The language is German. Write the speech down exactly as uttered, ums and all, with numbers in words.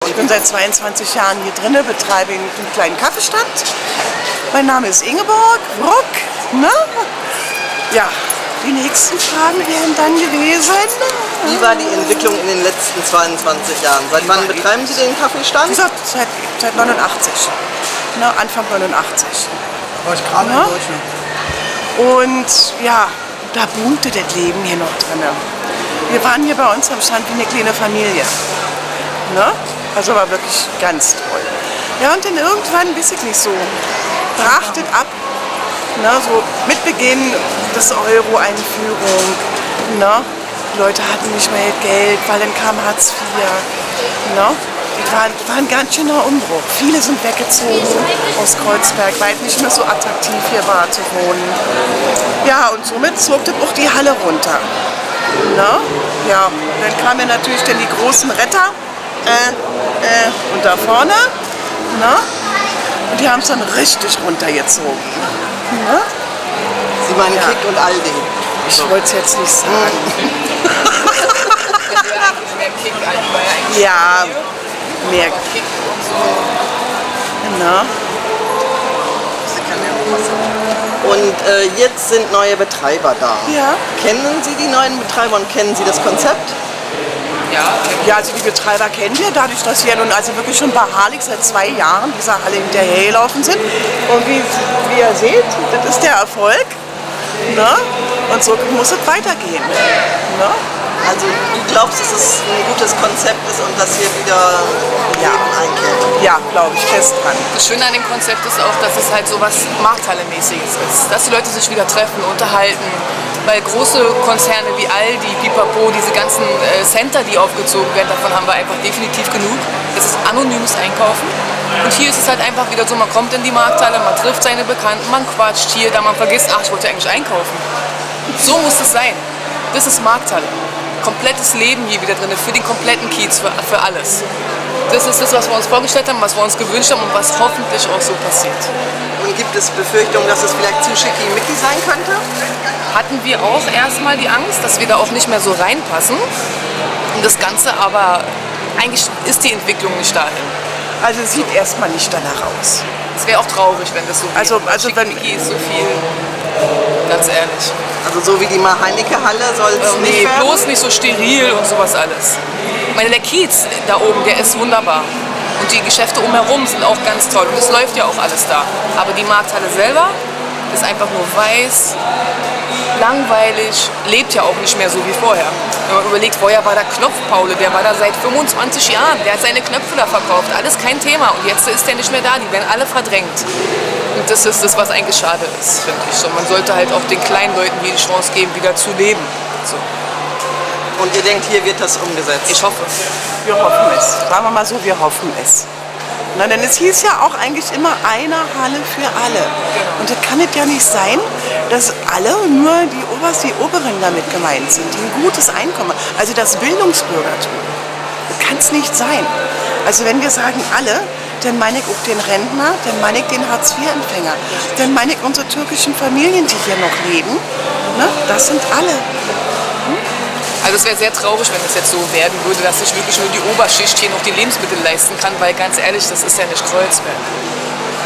Ich bin seit zweiundzwanzig Jahren hier drinnen, betreibe einen kleinen Kaffeestand. Mein Name ist Ingeborg Bruck. Ne? Ja, die nächsten Fragen wären dann gewesen. Wie war die Entwicklung in den letzten zweiundzwanzig Jahren? Seit wann betreiben Sie den Kaffeestand? Seit, seit, seit neunundachtzig. Ne, Anfang neunundachtzig. War ich gerade ne? in Deutschland. Und ja, da boomte das Leben hier noch drin. Wir waren hier bei uns am Stand wie eine kleine Familie. Ne? Also war wirklich ganz toll. Ja, und dann irgendwann, weiß ich nicht so, brach das ab. Ne? So mit Beginn des Euro-Einführung. Ne? Die Leute hatten nicht mehr Geld, weil dann kam Hartz vier. Ne? Das war, das war ein ganz schöner Umbruch. Viele sind weggezogen aus Kreuzberg, weil es nicht mehr so attraktiv hier war zu wohnen. Ja, und somit zog das auch die Halle runter. Ne? Ja, dann kamen natürlich dann die großen Retter äh, äh, und da vorne. Ne? Und die haben es dann richtig runtergezogen. Ne? Sie meinen Ja. Kick und Aldi. Ich wollte es jetzt nicht sagen. Ja, mehr. Na? Und äh, jetzt sind neue Betreiber da. Ja. Kennen Sie die neuen Betreiber und kennen Sie das Konzept? Ja, also die Betreiber kennen wir, dadurch, dass wir nun also wirklich schon beharrlich seit zwei Jahren dieser Halle hinterhergelaufen sind. Und wie, wie ihr seht, das ist der Erfolg. Ne? Und so muss es weitergehen. Ne? Also du glaubst, dass es ein gutes Konzept ist und dass hier wieder Ja. Leben einkehrt? Ja, glaube ich fest dran. Das Schöne an dem Konzept ist auch, dass es halt so was Markthalle-mäßiges ist. Dass die Leute sich wieder treffen, unterhalten. Weil große Konzerne wie Aldi, Pipapo, diese ganzen äh, Center, die aufgezogen werden, davon haben wir einfach definitiv genug. Das ist anonymes Einkaufen. Und hier ist es halt einfach wieder so, man kommt in die Markthalle, man trifft seine Bekannten, man quatscht hier, da man vergisst, ach, ich wollte eigentlich einkaufen. So muss es sein. Das ist Markthalle. Komplettes Leben hier wieder drin, für den kompletten Kiez, für, für alles. Das ist das, was wir uns vorgestellt haben, was wir uns gewünscht haben und was hoffentlich auch so passiert. Und gibt es Befürchtungen, dass es vielleicht zu schickimicki sein könnte? Hatten wir auch erstmal die Angst, dass wir da auch nicht mehr so reinpassen. Und das Ganze aber, eigentlich ist die Entwicklung nicht dahin. Also es sieht erstmal nicht danach aus. Es wäre auch traurig, wenn das so wäre. Also, also wenn, Schickimicki ist so viel, ganz ehrlich. Also so wie die Maheinecke-Halle soll es Ähm, nicht nee, werden? bloß nicht so steril und sowas alles. Ich meine, der Kiez da oben, der ist wunderbar. Und die Geschäfte umherum sind auch ganz toll. Und es läuft ja auch alles da. Aber die Markthalle selber ist einfach nur weiß, langweilig, lebt ja auch nicht mehr so wie vorher. Wenn man überlegt, vorher war da Knopfpaule, der war da seit fünfundzwanzig Jahren, der hat seine Knöpfe da verkauft, alles kein Thema. Und jetzt ist der nicht mehr da, die werden alle verdrängt. Und das ist das, was eigentlich schade ist, finde ich. So, man sollte halt auch den kleinen Leuten die Chance geben, wieder zu leben. So. Und ihr denkt, hier wird das umgesetzt? Ich hoffe. wir hoffen es. Sagen wir mal so, wir hoffen es. Na, denn es hieß ja auch eigentlich immer eine Halle für alle. Und das kann es ja nicht sein, dass alle nur die Oberst, die Oberen damit gemeint sind, die ein gutes Einkommen, also das Bildungsbürgertum. Das kann es nicht sein. Also wenn wir sagen alle, dann meine ich auch den Rentner, dann meine ich den Hartz vier Empfänger, dann meine ich unsere türkischen Familien, die hier noch leben. Ne? Das sind alle. Also es wäre sehr traurig, wenn es jetzt so werden würde, dass sich wirklich nur die Oberschicht hier noch die Lebensmittel leisten kann, weil ganz ehrlich, das ist ja nicht Kreuzberg.